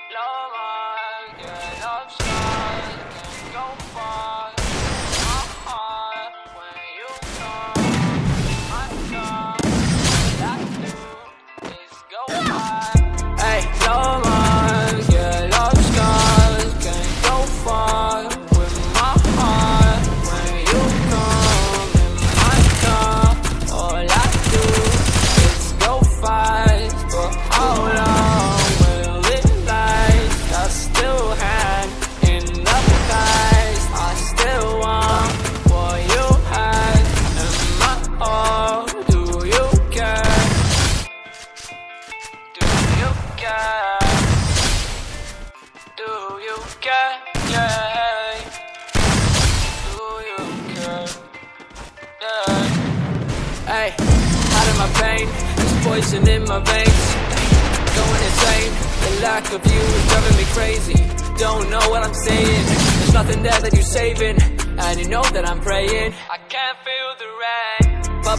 Hey, hiding my pain, there's poison in my veins. Going insane, the lack of you is driving me crazy. Don't know what I'm saying, there's nothing there that you're saving. And you know that I'm praying, I can't feel the rain.